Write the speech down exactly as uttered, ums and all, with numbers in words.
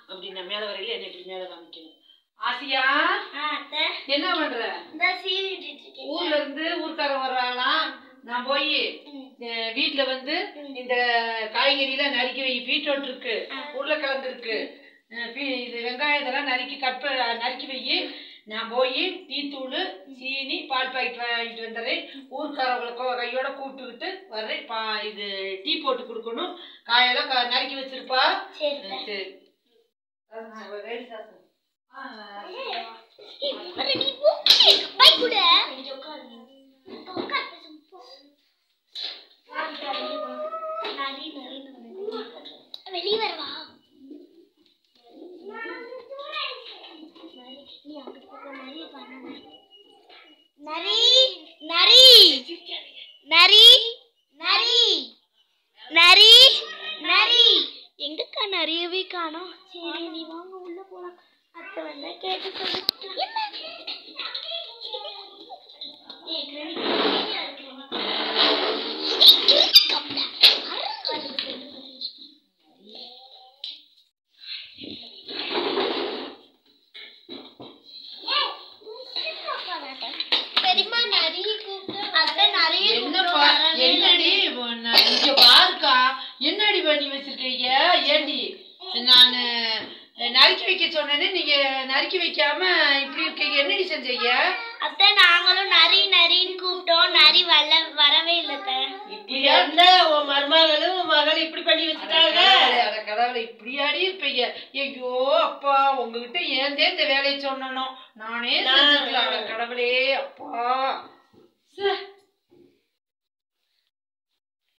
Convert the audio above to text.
அப்படின்னா மேல வரையில என்ன இப்படி மேல காமிக்கணும். ஆசியா என்ன பண்ற? ஊர்ல இருந்து ஊர்க்காரன் வர்றாங்களாம். நான் போய் வீட்டுல வந்து இந்த காய்கறி எல்லாம் நறுக்கி வை. பீட்ரூட் இருக்கு, உருளைக்கிழங்கு இருக்கு, இது வெங்காயம் இதெல்லாம் நறுக்கி கட் நறுக்கி வை. நான் போய் டீ தூள் சீனி பால் பாக்கெட் வாங்கிட்டு வந்துடுறேன். ஊர்க்காரவங்களுக்கோ கையோட கூப்பிட்டுக்கிட்டு வர்றேன். பா இது டீ போட்டு கொடுக்கணும். காயெல்லாம் நறுக்கி வச்சிருப்பா. சரி நரி நரி நரி நரி நரி நரி எங்கக்கா நிறையவே காணோம். சரி நீ வாங்க உள்ள போலாம். அத்தை வந்தா கேட்டு சொல்லு. என்னடி இங்க பாருக்கா, என்னடி பண்ணி வச்சிருக்கீங்க? ஏண்டி நான் நறுக்கி வைக்க சொன்னேன்னு நீங்க நறுக்கி வைக்காம இப்படி இருக்கீங்க. என்னடி செஞ்சீங்க? அத்தை நாங்களும் நரி நரின்னு கூப்பிட்டோம், நரி வர வரவே இல்ல. இப்படி இருந்த உன் மருமகளும் மகள் இப்படி பண்ணி வச்சுட்டாங்க. கடவுளை இப்படியாடி இருப்பீங்க. ஐயோ அப்பா, உங்ககிட்ட ஏந்தே இந்த வேலையை சொன்னோம். நானே கடவுளே அப்பா.